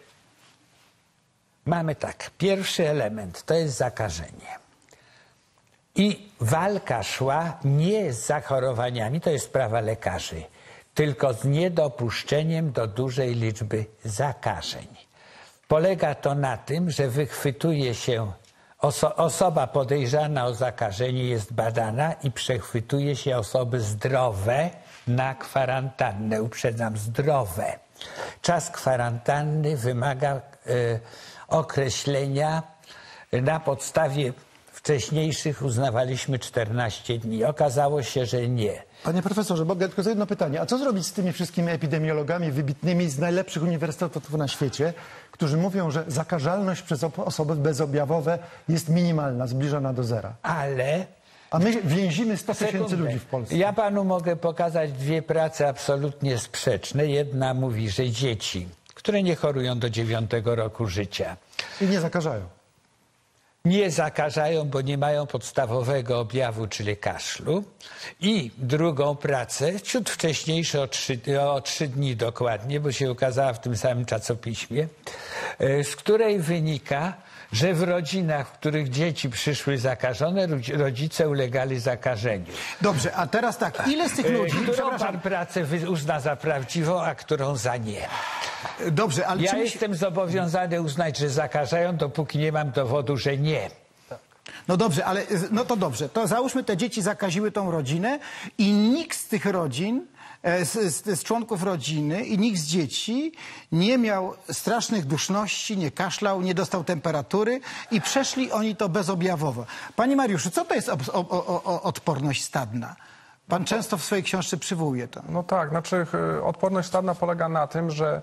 mamy tak. Pierwszy element to jest zakażenie. I walka szła nie z zachorowaniami, to jest sprawa lekarzy, tylko z niedopuszczeniem do dużej liczby zakażeń. Polega to na tym, że wychwytuje się oso osoba podejrzana o zakażenie, jest badana i przechwytuje się osoby zdrowe na kwarantannę. Uprzedzam, zdrowe. Czas kwarantanny wymaga y, określenia na podstawie wcześniejszych uznawaliśmy czternaście dni. Okazało się, że nie. Panie profesorze, mogę tylko jedno pytanie. A co zrobić z tymi wszystkimi epidemiologami wybitnymi z najlepszych uniwersytetów na świecie, którzy mówią, że zakażalność przez osoby bezobjawowe jest minimalna, zbliżona do zera? Ale... A my więzimy sto tysięcy Sekundę. ludzi w Polsce. Ja panu mogę pokazać dwie prace absolutnie sprzeczne. Jedna mówi, że dzieci, które nie chorują do dziewiątego roku życia, I nie zakażają. nie zakażają, bo nie mają podstawowego objawu, czyli kaszlu. I drugą pracę, ciut wcześniejszą, o trzy, o trzy dni dokładnie, bo się ukazała w tym samym czasopiśmie, z której wynika, że w rodzinach, w których dzieci przyszły zakażone, rodzice ulegali zakażeniu. Dobrze, a teraz tak, ile z tych E, ludzi... Którą przepraszam, pan pracę wy- uzna za prawdziwą, a którą za nie? Dobrze, ale Ja czy my się... jestem zobowiązany uznać, że zakażają, dopóki nie mam dowodu, że nie. No dobrze, ale no to dobrze. To załóżmy, te dzieci zakaziły tą rodzinę i nikt z tych rodzin, z, z, z członków rodziny i nikt z dzieci nie miał strasznych duszności, nie kaszlał, nie dostał temperatury i przeszli oni to bezobjawowo. Panie Mariuszu, co to jest o, o, o, odporność stadna? Pan często w swojej książce przywołuje to. No tak, znaczy odporność stadna polega na tym, że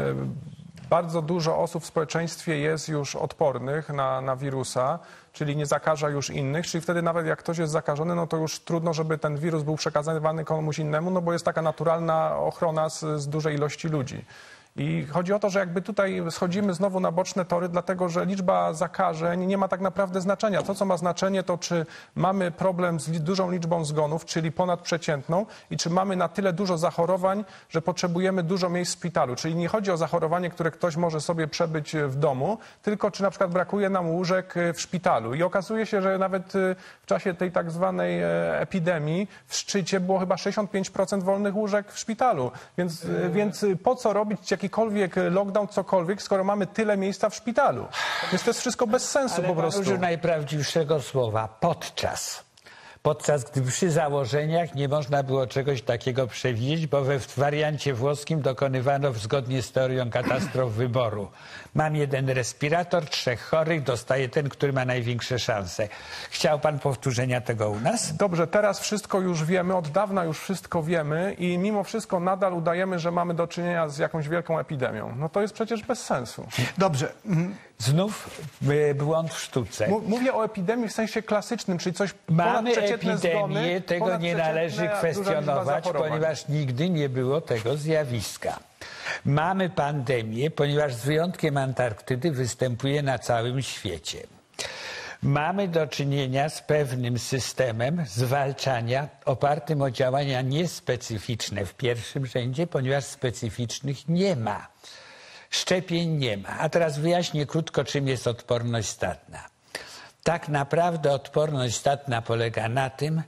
bardzo dużo osób w społeczeństwie jest już odpornych na, na wirusa, czyli nie zakaża już innych, czyli wtedy nawet jak ktoś jest zakażony, no to już trudno, żeby ten wirus był przekazywany komuś innemu, no bo jest taka naturalna ochrona z, z dużej ilości ludzi. I chodzi o to, że jakby tutaj schodzimy znowu na boczne tory, dlatego że liczba zakażeń nie ma tak naprawdę znaczenia. To, co ma znaczenie, to czy mamy problem z dużą liczbą zgonów, czyli ponadprzeciętną, i czy mamy na tyle dużo zachorowań, że potrzebujemy dużo miejsc w szpitalu. Czyli nie chodzi o zachorowanie, które ktoś może sobie przebyć w domu, tylko czy na przykład brakuje nam łóżek w szpitalu. I okazuje się, że nawet w czasie tej tak zwanej epidemii w szczycie było chyba sześćdziesiąt pięć procent wolnych łóżek w szpitalu. Więc, więc po co robić jakikolwiek lockdown, cokolwiek, skoro mamy tyle miejsca w szpitalu. Więc to jest wszystko bez sensu. Ale po prostu. użył najprawdziwszego słowa, podczas. Podczas gdy przy założeniach nie można było czegoś takiego przewidzieć, bo we wariancie włoskim dokonywano zgodnie z teorią katastrof wyboru. Mam jeden respirator, trzech chorych, dostaje ten, który ma największe szanse. Chciał pan powtórzenia tego u nas? Dobrze, teraz wszystko już wiemy, od dawna już wszystko wiemy i mimo wszystko nadal udajemy, że mamy do czynienia z jakąś wielką epidemią. No to jest przecież bez sensu. Dobrze. Znów błąd w sztuce. Mówię o epidemii w sensie klasycznym, czyli coś Mamy ponadprzeciętne epidemię, zgony, tego nie należy kwestionować, ponieważ nigdy nie było tego zjawiska. Mamy pandemię, ponieważ z wyjątkiem Antarktydy występuje na całym świecie. Mamy do czynienia z pewnym systemem zwalczania opartym o działania niespecyficzne w pierwszym rzędzie, ponieważ specyficznych nie ma. Szczepień nie ma. A teraz wyjaśnię krótko, czym jest odporność stadna. Tak naprawdę odporność stadna polega na tym,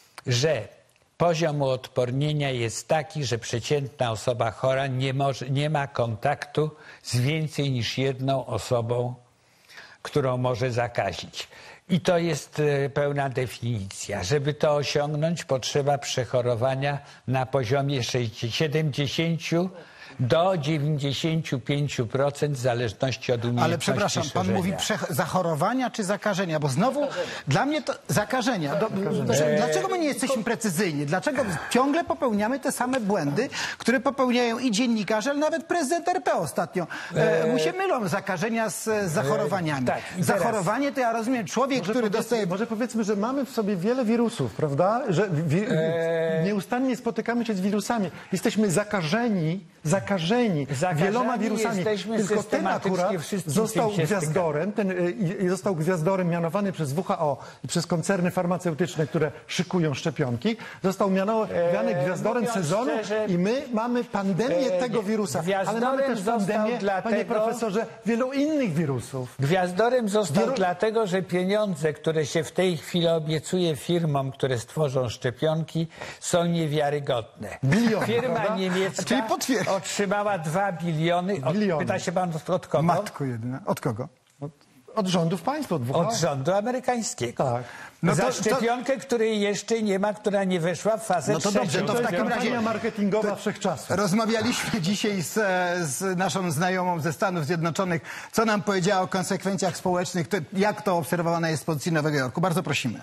że poziom uodpornienia jest taki, że przeciętna osoba chora nie, może, nie ma kontaktu z więcej niż jedną osobą, którą może zakazić. I to jest pełna definicja. Żeby to osiągnąć, potrzeba przechorowania na poziomie siedemdziesiąt do dziewięćdziesięciu pięciu procent w zależności od umiejętności Ale przepraszam, pan szerzenia. mówi zachorowania czy zakażenia? Bo znowu zakażenia. Dla mnie to zakażenia. Do, zakażenia. Dlaczego my nie jesteśmy precyzyjni? Dlaczego ciągle popełniamy te same błędy, które popełniają i dziennikarze, ale nawet prezydent R P ostatnio. E, mu się mylą zakażenia z, z zachorowaniami. E, tak, Zachorowanie to ja rozumiem człowiek, Może który powiedz, dostaje... Może powiedzmy, że mamy w sobie wiele wirusów, prawda? Że wi Eee... nieustannie spotykamy się z wirusami. Jesteśmy zakażeni, zakażeni Zakażeni wieloma wirusami. Tylko ten akurat został gwiazdorem, ten, y, został gwiazdorem mianowany przez W H O i przez koncerny farmaceutyczne, które szykują szczepionki. Został mianowany eee, gwiazdorem sezonu szczerze, i my mamy pandemię eee, tego wirusa. Ale mamy też pandemię, dlatego, panie profesorze, wielu innych wirusów. Gwiazdorem został Wielu... dlatego, że pieniądze, które się w tej chwili obiecuje firmom, które stworzą szczepionki, są niewiarygodne. Biliony, Firma prawda? niemiecka Czyli potwier... otrzymała dwa biliony. Od, biliony. Pyta się pan od kogo? Matko jedyna. Od kogo? Od, od rządów państwa, od W H O. Od rządu amerykańskiego. Tak. No to, za szczepionkę, to... której jeszcze nie ma, która nie weszła w fazę No to trzecią. dobrze, to w takim razie... kampania marketingowa wszechczasów. Rozmawialiśmy dzisiaj z, z naszą znajomą ze Stanów Zjednoczonych, co nam powiedziała o konsekwencjach społecznych, to, jak to obserwowane jest z pozycji Nowego Jorku. Bardzo prosimy.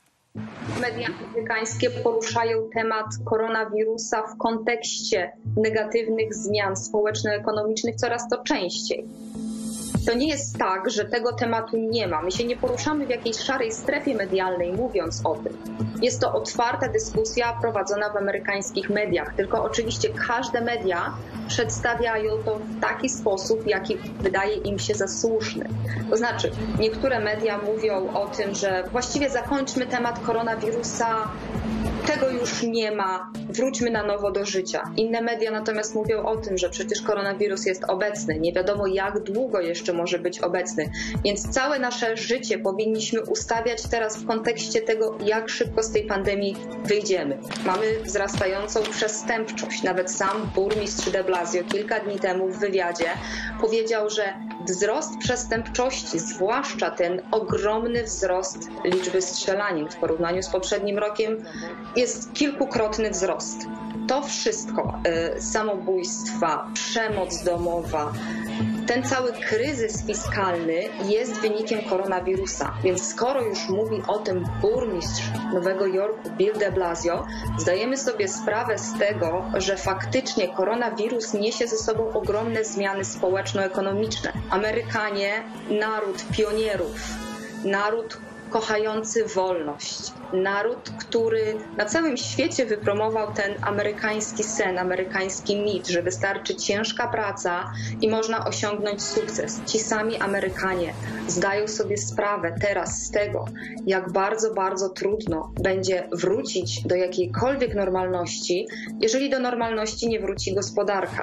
Media amerykańskie poruszają temat koronawirusa w kontekście negatywnych zmian społeczno-ekonomicznych coraz to częściej. To nie jest tak, że tego tematu nie ma. My się nie poruszamy w jakiejś szarej strefie medialnej, mówiąc o tym. Jest to otwarta dyskusja prowadzona w amerykańskich mediach, tylko oczywiście każde media przedstawiają to w taki sposób, jaki wydaje im się za słuszny. To znaczy, niektóre media mówią o tym, że właściwie zakończmy temat koronawirusa Tego już nie ma, wróćmy na nowo do życia. Inne media natomiast mówią o tym, że przecież koronawirus jest obecny, nie wiadomo jak długo jeszcze może być obecny, więc całe nasze życie powinniśmy ustawiać teraz w kontekście tego, jak szybko z tej pandemii wyjdziemy. Mamy wzrastającą przestępczość. Nawet sam burmistrz de Blasio kilka dni temu w wywiadzie powiedział, że wzrost przestępczości, zwłaszcza ten ogromny wzrost liczby strzelanin w porównaniu z poprzednim rokiem, jest kilkukrotny wzrost. To wszystko, y, samobójstwa, przemoc domowa, ten cały kryzys fiskalny jest wynikiem koronawirusa. Więc skoro już mówi o tym burmistrz Nowego Jorku Bill de Blasio, zdajemy sobie sprawę z tego, że faktycznie koronawirus niesie ze sobą ogromne zmiany społeczno-ekonomiczne. Amerykanie, naród pionierów, naród kochający wolność. Naród, który na całym świecie wypromował ten amerykański sen, amerykański mit, że wystarczy ciężka praca i można osiągnąć sukces. Ci sami Amerykanie zdają sobie sprawę teraz z tego, jak bardzo, bardzo trudno będzie wrócić do jakiejkolwiek normalności, jeżeli do normalności nie wróci gospodarka.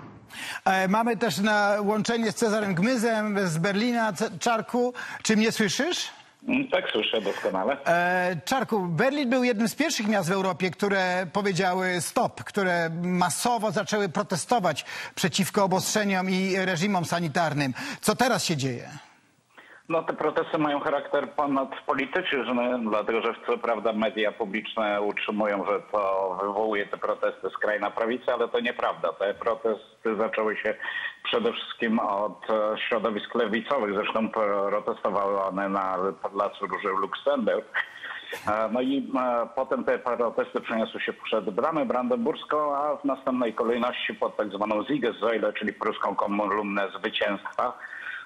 Mamy też na łączenie z Cezarem Gmyzem z Berlina. Czarku, czy mnie słyszysz? Tak, słyszę doskonale. Czarku, Berlin był jednym z pierwszych miast w Europie, które powiedziały stop, które masowo zaczęły protestować przeciwko obostrzeniom i reżimom sanitarnym. Co teraz się dzieje? No, te protesty mają charakter ponadpolityczny, dlatego że co prawda media publiczne utrzymują, że to wywołuje te protesty skrajna prawica, ale to nieprawda. Te protesty zaczęły się przede wszystkim od środowisk lewicowych. Zresztą protestowały one na Placu Róży w Luksemburg. No i potem te protesty przeniosły się przed Bramę Brandenburską, a w następnej kolejności pod tak zwaną Siegessäule, czyli pruską kolumnę zwycięstwa.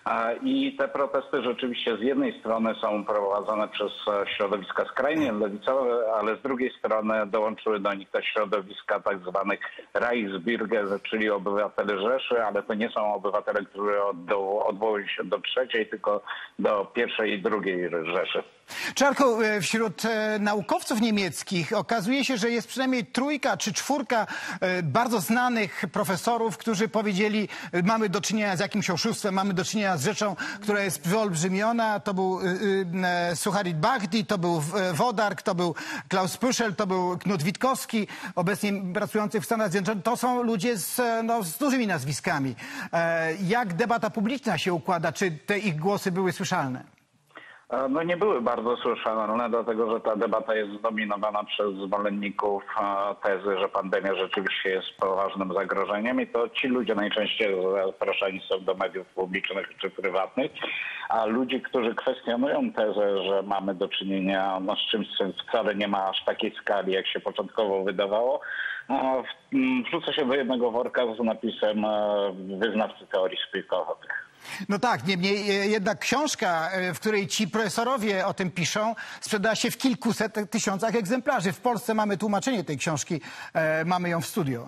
I te protesty rzeczywiście z jednej strony są prowadzone przez środowiska skrajnie lewicowe, ale z drugiej strony dołączyły do nich te środowiska tak zwanych Reichsbürger, czyli obywatele Rzeszy, ale to nie są obywatele, którzy odwołują się do trzeciej, tylko do pierwszej i drugiej Rzeszy. Czarku, wśród naukowców niemieckich okazuje się, że jest przynajmniej trójka czy czwórka bardzo znanych profesorów, którzy powiedzieli, mamy do czynienia z jakimś oszustwem, mamy do czynienia z rzeczą, która jest wyolbrzymiona. To był Sucharit Bhakdi, to był Wodark, to był Klaus Püschel, to był Knut Witkowski, obecnie pracujący w Stanach Zjednoczonych. To są ludzie z, no, z dużymi nazwiskami. Jak debata publiczna się układa? Czy te ich głosy były słyszalne? No nie były bardzo słyszalne, dlatego że ta debata jest zdominowana przez zwolenników tezy, że pandemia rzeczywiście jest poważnym zagrożeniem i to ci ludzie najczęściej zapraszani są do mediów publicznych czy prywatnych, a ludzi, którzy kwestionują tezę, że mamy do czynienia no, z czymś, co wcale nie ma aż takiej skali, jak się początkowo wydawało, wrzuca się do jednego worka z napisem wyznawcy teorii spiskowych. No tak, niemniej jednak książka, w której ci profesorowie o tym piszą, sprzedała się w kilkuset tysiącach egzemplarzy. W Polsce mamy tłumaczenie tej książki, mamy ją w studio.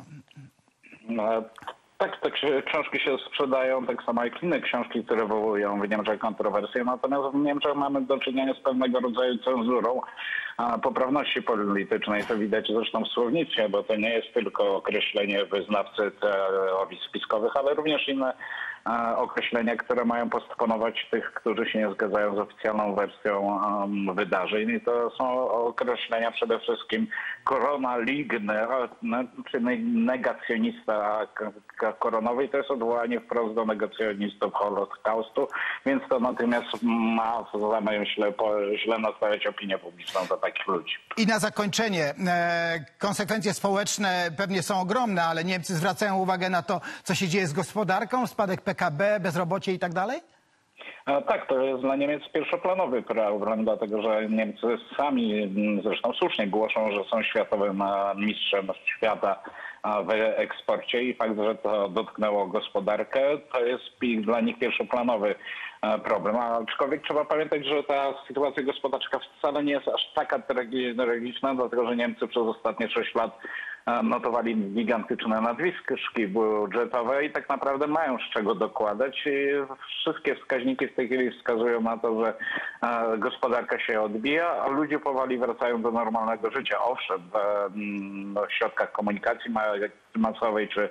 No, tak, te książki się sprzedają, tak samo jak inne książki, które wywołują w Niemczech kontrowersje, natomiast w Niemczech mamy do czynienia z pewnego rodzaju cenzurą poprawności politycznej. To widać zresztą w słownictwie, bo to nie jest tylko określenie wyznawcy teorii spiskowych, ale również inne określenia, które mają postponować tych, którzy się nie zgadzają z oficjalną wersją um, wydarzeń. I to są określenia przede wszystkim koronaligny, czyli negacjonista koronowy. I to jest odwołanie wprost do negacjonistów Holokaustu, więc to natomiast ma, zamiast źle, źle nastawiać opinię publiczną do takich ludzi. I na zakończenie, e, konsekwencje społeczne pewnie są ogromne, ale Niemcy zwracają uwagę na to, co się dzieje z gospodarką, spadek P K B, bezrobocie i tak dalej? Tak, to jest dla Niemiec pierwszoplanowy problem, dlatego że Niemcy sami zresztą słusznie głoszą, że są światowym mistrzem świata w eksporcie i fakt, że to dotknęło gospodarkę, to jest dla nich pierwszoplanowy problem. Aczkolwiek trzeba pamiętać, że ta sytuacja gospodarcza wcale nie jest aż taka tragiczna, dlatego że Niemcy przez ostatnie sześć lat notowali gigantyczne nadwyżki budżetowe i tak naprawdę mają z czego dokładać. I wszystkie wskaźniki w tej chwili wskazują na to, że gospodarka się odbija, a ludzie powoli wracają do normalnego życia. Owszem, w środkach komunikacji masowej czy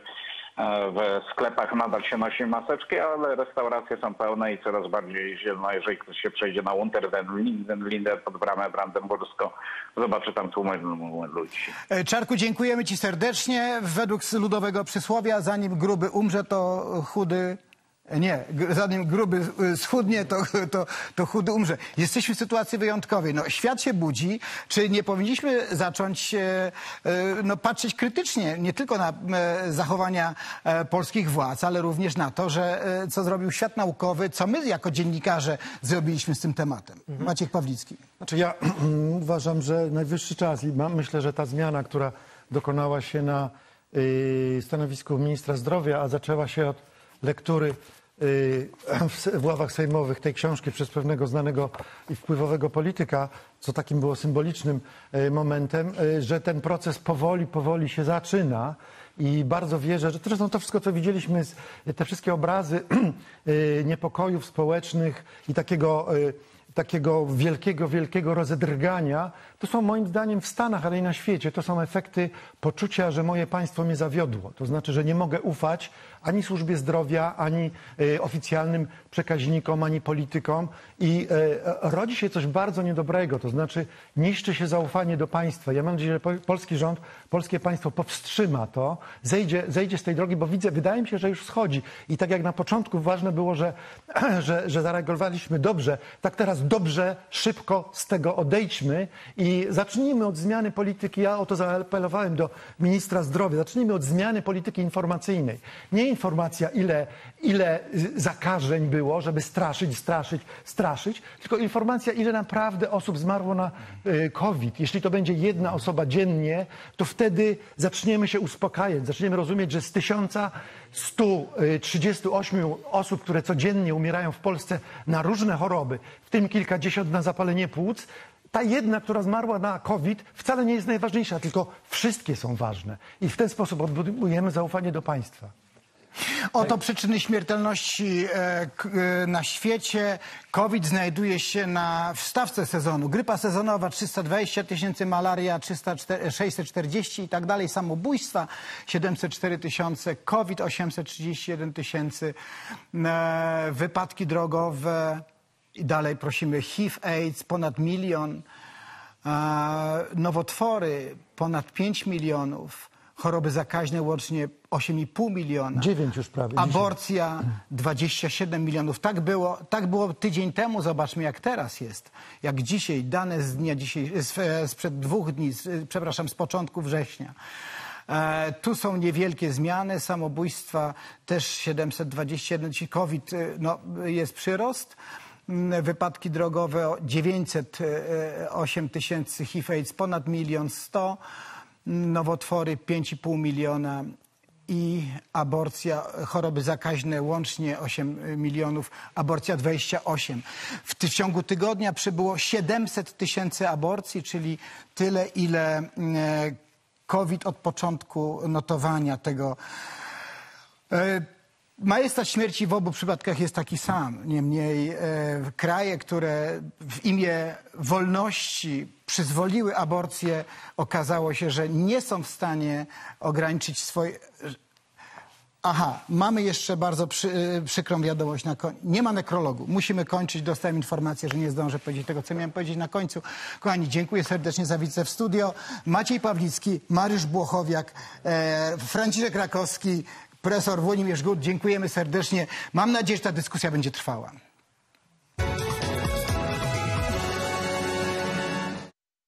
w sklepach nadal się nosi maseczki, ale restauracje są pełne i coraz bardziej zielono. Jeżeli ktoś się przejdzie na Unter den Linden, Linden pod bramę brandenburską, zobaczy tam tłumy ludzi. Czarku, dziękujemy Ci serdecznie. Według ludowego przysłowia, zanim gruby umrze, to chudy... Nie, zanim gruby schudnie, to, to, to chudy umrze. Jesteśmy w sytuacji wyjątkowej. No, świat się budzi. Czy nie powinniśmy zacząć e, no, patrzeć krytycznie nie tylko na e, zachowania e, polskich władz, ale również na to, że e, co zrobił świat naukowy, co my jako dziennikarze zrobiliśmy z tym tematem. Mhm. Maciek Pawlicki. Znaczy ja uważam, że najwyższy czas i mam, myślę, że ta zmiana, która dokonała się na y, stanowisku ministra zdrowia, a zaczęła się od lektury w ławach sejmowych tej książki przez pewnego znanego i wpływowego polityka, co takim było symbolicznym momentem, że ten proces powoli, powoli się zaczyna i bardzo wierzę, że zresztą to wszystko, co widzieliśmy, te wszystkie obrazy niepokojów społecznych i takiego takiego wielkiego, wielkiego rozedrgania, to są moim zdaniem w Stanach, ale i na świecie, to są efekty poczucia, że moje państwo mnie zawiodło. To znaczy, że nie mogę ufać ani służbie zdrowia, ani y, oficjalnym przekaźnikom, ani politykom i y, rodzi się coś bardzo niedobrego, to znaczy niszczy się zaufanie do państwa. Ja mam nadzieję, że po, polski rząd, polskie państwo powstrzyma to, zejdzie, zejdzie z tej drogi, bo widzę, wydaje mi się, że już schodzi. I tak jak na początku ważne było, że, że, że zareagowaliśmy dobrze, tak teraz dobrze, szybko z tego odejdźmy i zacznijmy od zmiany polityki. Ja o to zaapelowałem do ministra zdrowia. Zacznijmy od zmiany polityki informacyjnej. Nie informacja, ile, ile zakażeń było, żeby straszyć, straszyć, straszyć, tylko informacja, ile naprawdę osób zmarło na COVID. Jeśli to będzie jedna osoba dziennie, to wtedy zaczniemy się uspokajać, zaczniemy rozumieć, że z tysiąca stu trzydziestu ośmiu osób, które codziennie umierają w Polsce na różne choroby, w tym kilkadziesiąt na zapalenie płuc, ta jedna, która zmarła na COVID, wcale nie jest najważniejsza, tylko wszystkie są ważne. I w ten sposób odbudujemy zaufanie do państwa. Oto przyczyny śmiertelności na świecie. COVID znajduje się na wstawce sezonu. Grypa sezonowa trzysta dwadzieścia tysięcy, malaria sześćset czterdzieści i tak dalej. Samobójstwa siedemset cztery tysiące, COVID osiemset trzydzieści jeden tysięcy, wypadki drogowe i dalej prosimy H I V, AIDS ponad milion, nowotwory ponad pięć milionów. Choroby zakaźne łącznie osiem i pół miliona. dziewięć już prawie. Aborcja dwadzieścia siedem milionów. Tak było, tak było tydzień temu. Zobaczmy, jak teraz jest. Jak dzisiaj, dane z dnia dzisiaj, sprzed dwóch dni, z, przepraszam, z początku września. E, tu są niewielkie zmiany. Samobójstwa też siedemset dwadzieścia jeden. Czyli COVID, no, jest przyrost. Wypadki drogowe dziewięćset osiem tysięcy, H I V, AIDS ponad milion sto. Nowotwory pięć i pół miliona i aborcja, choroby zakaźne łącznie osiem milionów, aborcja dwadzieścia osiem. W, w ciągu tygodnia przybyło siedemset tysięcy aborcji, czyli tyle, ile e, COVID od początku notowania tego. E, Majestat śmierci w obu przypadkach jest taki sam. Niemniej e, kraje, które w imię wolności przyzwoliły aborcję, okazało się, że nie są w stanie ograniczyć swoje... Aha, mamy jeszcze bardzo przy, przykrą wiadomość na koniec. Nie ma nekrologu. Musimy kończyć. Dostałem informację, że nie zdążę powiedzieć tego, co miałem powiedzieć na końcu. Kochani, dziękuję serdecznie za wizytę w studio. Maciej Pawlicki, Mariusz Błochowiak, e, Franciszek Rakowski, profesor Włodzimierz Gut. Dziękujemy serdecznie. Mam nadzieję, że ta dyskusja będzie trwała.